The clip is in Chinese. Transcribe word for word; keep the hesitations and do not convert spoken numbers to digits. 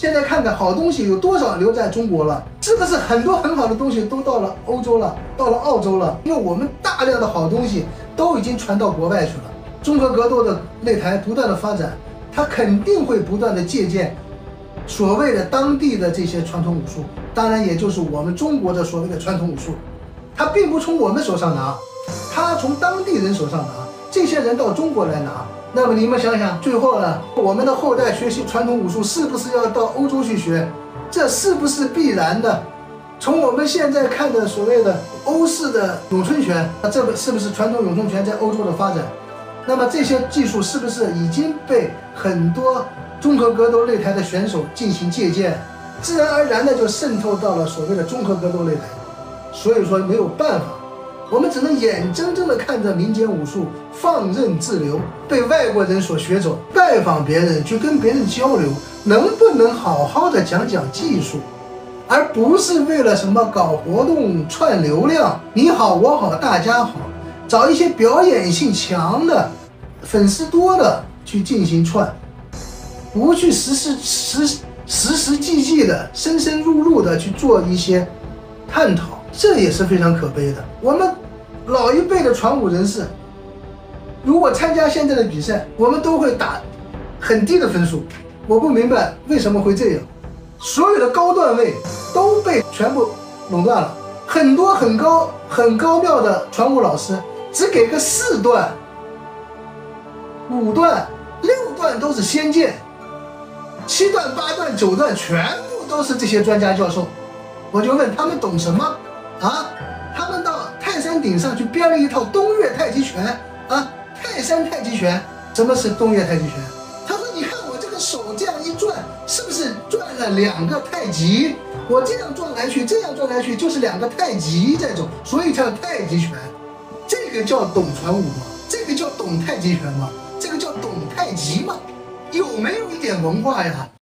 现在看看好东西有多少留在中国了？是不是很多很好的东西都到了欧洲了，到了澳洲了？因为我们大量的好东西都已经传到国外去了。综合格斗的擂台不断的发展，它肯定会不断的借鉴所谓的当地的这些传统武术，当然也就是我们中国的所谓的传统武术，它并不从我们手上拿，它从当地人手上拿，这些人到中国来拿。那么你们想想，最后呢，我们的后代学习传统武术是不是要到欧洲去学？这是不是必然的？从我们现在看的所谓的欧式的咏春拳，那这个是不是传统咏春拳在欧洲的发展？那么这些技术是不是已经被很多综合格斗擂台的选手进行借鉴，自然而然的就渗透到了所谓的综合格斗擂台？所以说没有办法。我们只能眼睁睁地看着民间武术放任自流，被外国人所学走。拜访别人，去跟别人交流，能不能好好的讲讲技术，而不是为了什么搞活动串流量，你好我好大家好，找一些表演性强的、粉丝多的去进行串，不去实实实实实际际的、深深入入的去做一些探讨。这也是非常可悲的。我们老一辈的传武人士，如果参加现在的比赛，我们都会打很低的分数。我不明白为什么会这样，所有的高段位都被全部垄断了。很多很高很高妙的传武老师，只给个四段、五段、六段都是仙剑，七段、八段、九段全部都是这些专家教授。我就问他们懂什么？啊，他们到泰山顶上去编了一套东岳太极拳啊，泰山太极拳。什么是东岳太极拳？他说：“你看我这个手这样一转，是不是转了两个太极？我这样转来去，这样转来去，就是两个太极在走，所以叫太极拳。这个叫懂传武吗？这个叫懂太极拳吗？这个叫懂太极吗？有没有一点文化呀？”